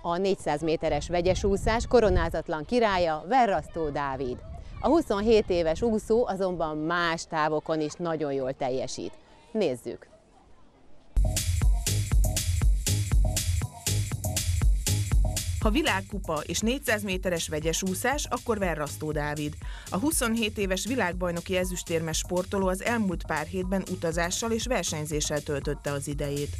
a 400 méteres vegyesúszás koronázatlan királya Verrasztó Dávid. A 27 éves úszó azonban más távokon is nagyon jól teljesít. Nézzük! Ha világkupa és 400 méteres vegyesúszás, akkor Verrasztó Dávid. A 27 éves világbajnoki ezüstérmes sportoló az elmúlt pár hétben utazással és versenyzéssel töltötte az idejét.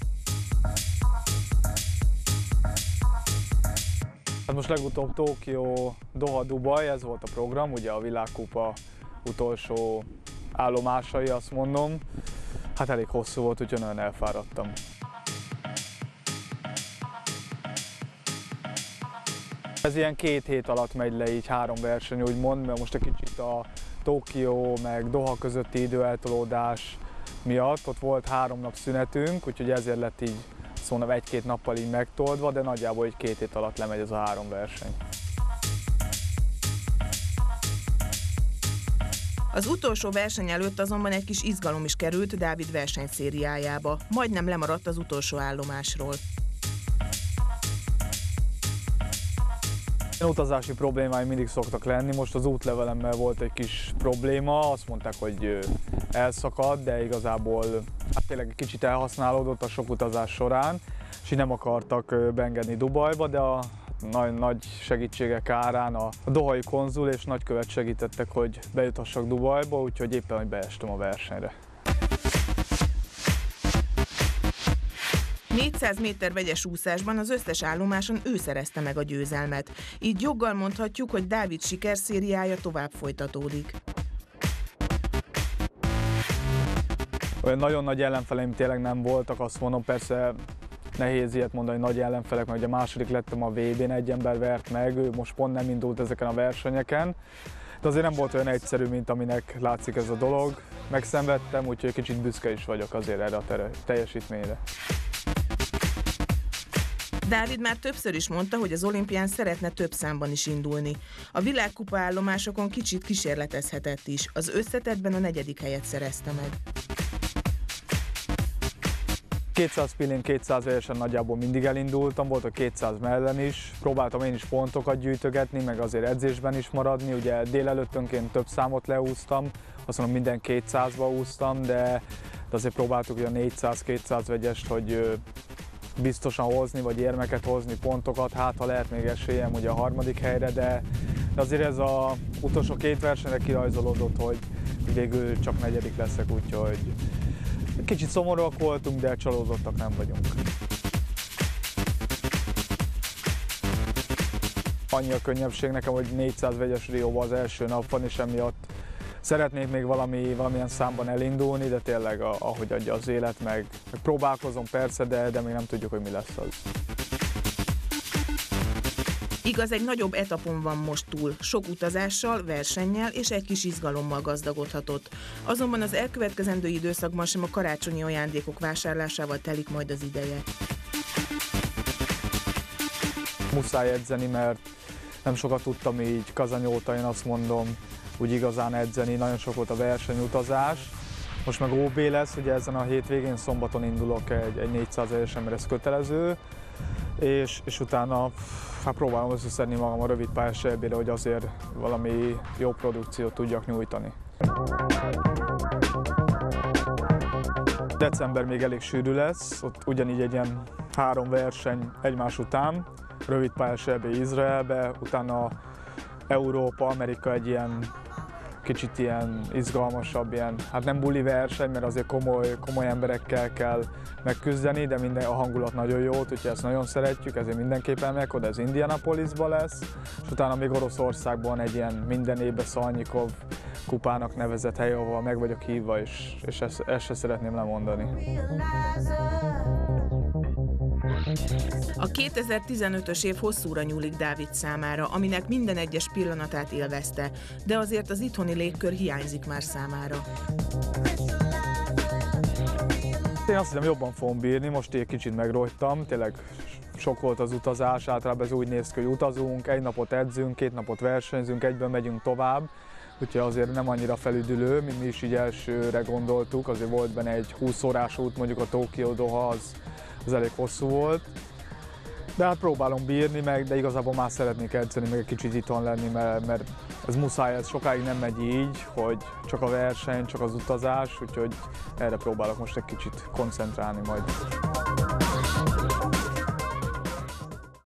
Most legutóbb Tokió, Doha, Dubaj, ez volt a program, ugye a világkupa utolsó állomásai, azt mondom. Hát elég hosszú volt, úgyhogy nagyon elfáradtam. Ez ilyen 2 hét alatt megy le így 3 verseny, úgymond, mert most egy kicsit a Tokió meg Doha közötti időeltolódás miatt ott volt 3 nap szünetünk, úgyhogy ezért lett így szóval 1-2 nappal így megtoldva, de nagyjából így 2 hét alatt lemegy ez a 3 verseny. Az utolsó verseny előtt azonban egy kis izgalom is került Dávid versenyszériájába. Majdnem lemaradt az utolsó állomásról. Utazási problémáim mindig szoktak lenni, most az útlevelemmel volt egy kis probléma, azt mondták, hogy elszakadt, de igazából hát tényleg egy kicsit elhasználódott a sok utazás során, és így nem akartak beengedni Dubajba, de a nagy segítségek árán a dohai konzul és nagykövet segítettek, hogy bejutassak Dubajba, úgyhogy éppen hogy beestem a versenyre. 400 méter vegyes úszásban az összes állomáson ő szerezte meg a győzelmet. Így joggal mondhatjuk, hogy Dávid sikerszériája tovább folytatódik. Olyan nagyon nagy ellenfeleim tényleg nem voltak, azt mondom, persze nehéz ilyet mondani, nagy ellenfelek, mert ugye második lettem a VB-n, egy ember vert meg, ő most pont nem indult ezeken a versenyeken. De azért nem volt olyan egyszerű, mint aminek látszik ez a dolog. Megszenvedtem, úgyhogy kicsit büszke is vagyok azért erre a teljesítményre. Dávid már többször is mondta, hogy az olimpián szeretne több számban is indulni. A világkupa állomásokon kicsit kísérletezhetett is. Az összetettben a 4. helyet szerezte meg. 200 spillin, 200 vegyesen nagyjából mindig elindultam, volt a 200 mellen is. Próbáltam én is pontokat gyűjtögetni, meg azért edzésben is maradni. Ugye délelőttönként több számot leúztam, azt mondom minden 200-ba úsztam, de azért próbáltuk ugye a 400-200 vegyest, hogy biztosan hozni, vagy érmeket hozni, pontokat, hát ha lehet még esélyem ugye a 3. helyre, de azért ez az utolsó 2 versenyre kirajzolódott, hogy végül csak 4. leszek, úgyhogy kicsit szomorúak voltunk, de csalódottak nem vagyunk. Annyi a könnyebbség nekem, hogy 400 vegyes Rióban az első nap van, és emiatt szeretnék még valamilyen számban elindulni, de tényleg ahogy adja az élet, meg próbálkozom persze, de még nem tudjuk, hogy mi lesz az. Igaz, egy nagyobb etapon van most túl, sok utazással, versennyel és egy kis izgalommal gazdagodhatott. Azonban az elkövetkezendő időszakban sem a karácsonyi ajándékok vásárlásával telik majd az ideje. Muszáj edzeni, mert nem sokat tudtam így Kazany óta, én azt mondom, úgy igazán edzeni, nagyon sok volt a versenyutazás. Most meg OB lesz, ugye ezen a hétvégén szombaton indulok egy 400 vegyesen, mert ez kötelező, és utána hát próbálom összeszedni magam a rövid pályás EB-re, hogy azért valami jó produkciót tudjak nyújtani. December még elég sűrű lesz, ott ugyanígy egy ilyen 3 verseny egymás után, rövid pályás EB Izraelbe, utána Európa, Amerika egy ilyen kicsit ilyen izgalmasabb, ilyen, hát nem buli verseny, mert azért komoly emberekkel kell megküzdeni, de minden a hangulat nagyon jó, úgyhogy ezt nagyon szeretjük, ezért mindenképpen megyek oda, ez Indianapolisba lesz, és utána még Oroszországban egy ilyen minden évben Szalnyikov kupának nevezett hely, ahol meg vagyok hívva, és ezt se szeretném lemondani. A 2015-ös év hosszúra nyúlik Dávid számára, aminek minden egyes pillanatát élvezte, de azért az itthoni légkör hiányzik már számára. Én azt hiszem, jobban fogom bírni, most egy kicsit megrogytam, tényleg sok volt az utazás, általában ez úgy néz ki, hogy utazunk, 1 napot edzünk, 2 napot versenyzünk, egyben megyünk tovább, úgyhogy azért nem annyira felüdülő, mint mi is így elsőre gondoltuk, azért volt benne egy 20 órás út, mondjuk a Tokió-Doha, az elég hosszú volt. De hát próbálom bírni meg, de igazából már szeretnék edzeni, meg egy kicsit itthon lenni, mert ez muszáj, ez sokáig nem megy így, hogy csak a verseny, csak az utazás, úgyhogy erre próbálok most egy kicsit koncentrálni majd.